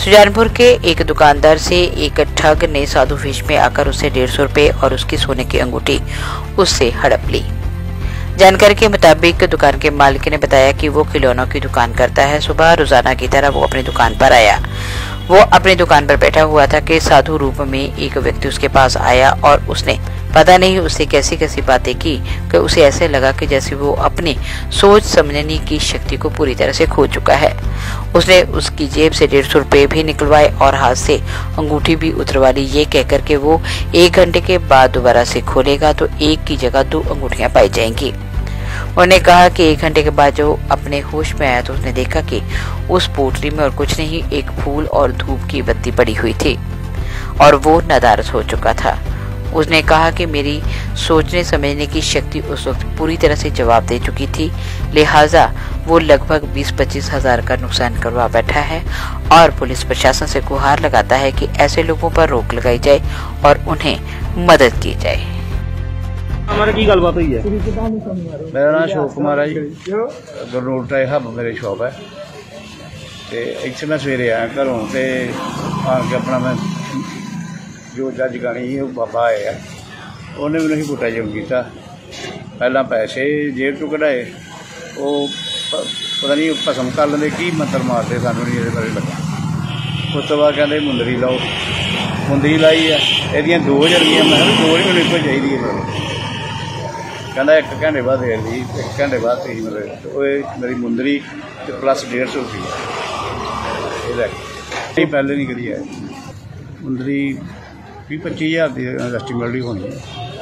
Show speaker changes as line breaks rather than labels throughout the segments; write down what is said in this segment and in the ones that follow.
सुजानपुर के एक दुकानदार से एक ठग ने साधु वेश में आकर उससे 150 रुपए और उसकी सोने की अंगूठी उससे हड़प ली। जानकारी के मुताबिक दुकान के मालिक ने बताया कि वो खिलौनों की दुकान करता है। सुबह रोजाना की तरह वो अपनी दुकान पर आया। वो अपनी दुकान पर बैठा हुआ था कि साधु रूप में एक व्यक्ति उसके पास आया और उसने पता नहीं उससे कैसी कैसी बातें की कि उसे ऐसे लगा कि जैसे वो अपनी सोच समझने की शक्ति को पूरी तरह से खो चुका है। उसने उसकी जेब से 150 रुपए भी निकलवाए और हाथ से अंगूठी भी उतरवा ली, ये कहकर के वो 1 घंटे के बाद दोबारा से खोलेगा तो एक की जगह 2 अंगूठियां पाई जाएंगी। उन्होंने कहा कि 1 घंटे के बाद जो अपने होश में आया तो उसने देखा कि उस पोटली में और कुछ नहीं, एक फूल और धूप की बत्ती पड़ी हुई थी और वो नदारद हो चुका था। उसने कहा कि मेरी सोचने समझने की शक्ति उस वक्त पूरी तरह से जवाब दे चुकी थी, लिहाजा वो लगभग 20-25 हजार का नुकसान करवा बैठा है और पुलिस प्रशासन से गुहार लगाता है कि ऐसे लोगों पर रोक लगाई जाए और उन्हें मदद की जाए।
हमारा की गलबात हुई है?
मेरा नाम अशोक कुमार है जी, गरनोट हब मेरी शॉप है। तो इतने मैं सवेरे आया घरों से आन के अपना मैं जो जज गानी ही बाबा आया, उन्हें मैंने पुट्टा जुर्म किया। पहला पैसे जेब चो कढ़ाए, वो पता नहीं भसम कर लेंगे की मंत्र मारते, सानू नहीं ये बारे लगा। उस तो बाद कहते मुंदरी लाओ, मुंदरी लाई है, यदियाँ 2 जलियाँ, मैं 2 नहीं मैंने एक चाहिए है। कहना 1 घंटे बाद दे दी, 1 घंटे बाद थी मतलब मेरी मुंदरी तो प्लस 150 रुपये ये पहले नहीं करी है। मुंदरी 20-25 हज़ार की एस्टीमेट होनी।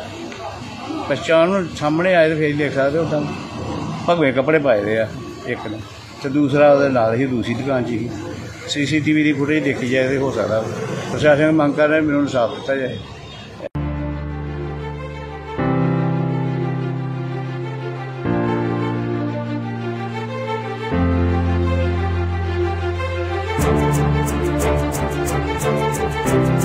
पहचान सामने आए तो फिर देख सकते उदा भगवे कपड़े पाए दे एक ने, तो दूसरा वो नाल ही दूसरी दुकान च ही। CCTV की फुटेज देखी जाए तो हो सकता प्रशासन मांग कर रहे मैंने इंसाफ दिता जाए।
Thank you.